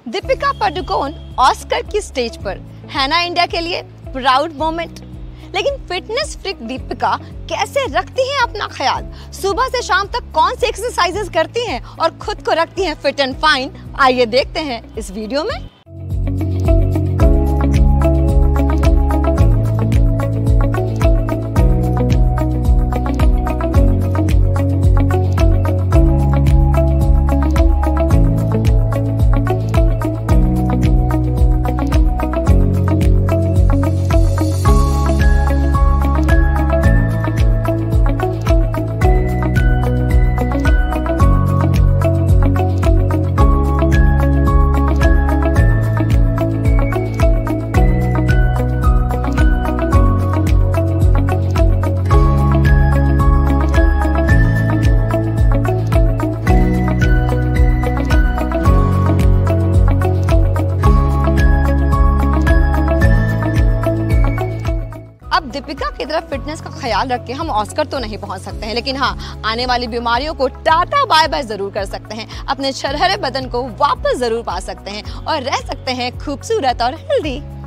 Deepika Padukone Oscar की stage पर है ना इंडिया के लिए प्राउड मोमेंट। लेकिन फिटनेस फ्रीक दीपिका कैसे रखती हैं अपना ख्याल, सुबह से शाम तक कौन सी एक्सरसाइजेस करती हैं और खुद को रखती हैं फिट एंड फाइन, आइए देखते हैं इस वीडियो में। अब दीपिका की तरफ फिटनेस का ख्याल रख के हम ऑस्कर तो नहीं पहुंच सकते हैं, लेकिन हाँ, आने वाली बीमारियों को टाटा बाय बाय जरूर कर सकते हैं, अपने छरहरे बदन को वापस जरूर पा सकते हैं और रह सकते हैं खूबसूरत और हेल्दी।